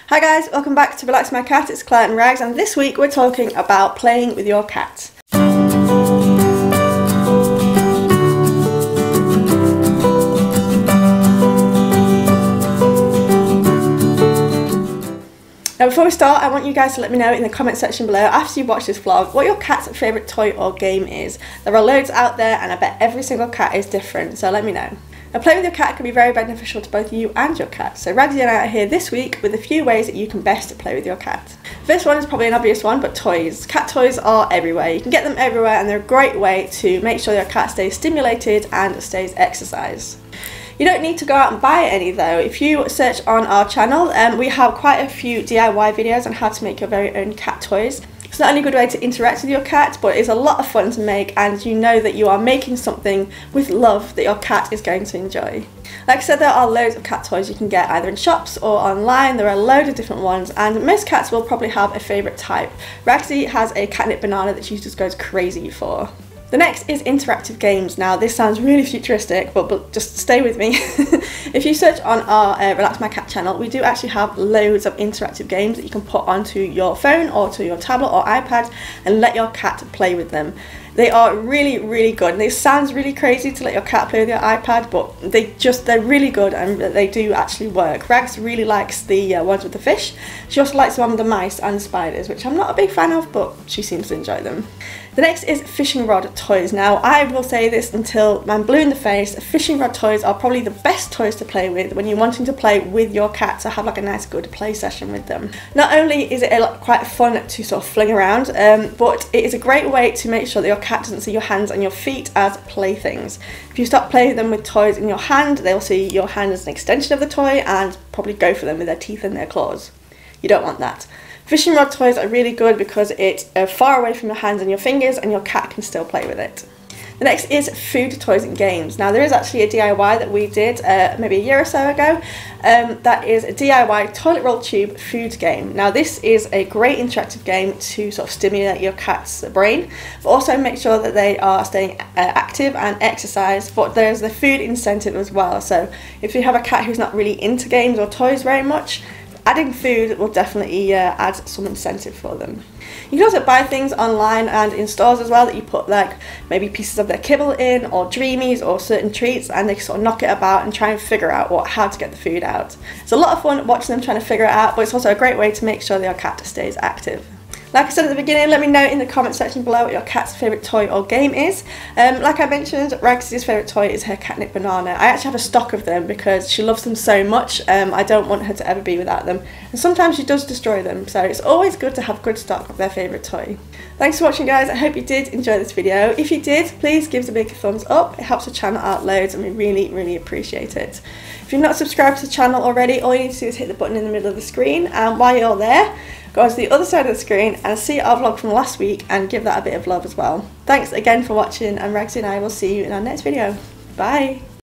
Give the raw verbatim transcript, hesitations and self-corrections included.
Hi guys, welcome back to Relax My Cat. It's Claire and Rags, and this week we're talking about playing with your cat. Now before we start, I want you guys to let me know in the comment section below, after you watch this vlog, what your cat's favourite toy or game is. There are loads out there and I bet every single cat is different, so let me know. Now, playing with your cat can be very beneficial to both you and your cat, so Ragsy and I are here this week with a few ways that you can best play with your cat. First one is probably an obvious one, but toys. Cat toys are everywhere. You can get them everywhere and they're a great way to make sure your cat stays stimulated and stays exercised. You don't need to go out and buy any though. If you search on our channel, um, we have quite a few D I Y videos on how to make your very own cat toys. It's not only a good way to interact with your cat, but it's a lot of fun to make, and you know that you are making something with love that your cat is going to enjoy. Like I said, there are loads of cat toys you can get either in shops or online. There are a load of different ones, and most cats will probably have a favourite type. Ragsy has a catnip banana that she just goes crazy for. The next is interactive games. Now this sounds really futuristic, but, but just stay with me. If you search on our uh, Relax My Cat channel, we do actually have loads of interactive games that you can put onto your phone or to your tablet or iPad and let your cat play with them. They are really, really good. And it sounds really crazy to let your cat play with your iPad, but they just, they're really good and they do actually work. Rags really likes the uh, ones with the fish. She also likes the one with the mice and the spiders, which I'm not a big fan of, but she seems to enjoy them. The next is fishing rod toys. Now I will say this until I'm blue in the face, fishing rod toys are probably the best toys to play with when you're wanting to play with your cat, to have like a nice good play session with them. Not only is it a lot, quite fun to sort of fling around, um, but it is a great way to make sure that your cat doesn't see your hands and your feet as playthings. If you start playing with them with toys in your hand, they'll see your hand as an extension of the toy and probably go for them with their teeth and their claws. You don't want that. Fishing rod toys are really good because it's uh, far away from your hands and your fingers, and your cat can still play with it. The next is food toys and games. Now there is actually a D I Y that we did uh, maybe a year or so ago. Um, that is a D I Y toilet roll tube food game. Now this is a great interactive game to sort of stimulate your cat's brain, but also make sure that they are staying uh, active and exercise. But there's the food incentive as well. So if you have a cat who's not really into games or toys very much, adding food will definitely uh, add some incentive for them. You can also buy things online and in stores as well that you put like maybe pieces of their kibble in, or dreamies or certain treats, and they sort of knock it about and try and figure out what how to get the food out. It's a lot of fun watching them trying to figure it out, but it's also a great way to make sure that your cat stays active. Like I said at the beginning, let me know in the comment section below what your cat's favourite toy or game is. Um, like I mentioned, Ragsy's favourite toy is her catnip banana. I actually have a stock of them because she loves them so much. Um, I don't want her to ever be without them. And sometimes she does destroy them, so it's always good to have good stock of their favourite toy. Thanks for watching guys, I hope you did enjoy this video. If you did, please give us a big thumbs up. It helps the channel out loads and we really, really appreciate it. If you're not subscribed to the channel already, all you need to do is hit the button in the middle of the screen, and while you're there, go on to the other side of the screen and see our vlog from last week and give that a bit of love as well. Thanks again for watching, and Ragsy and I will see you in our next video. Bye!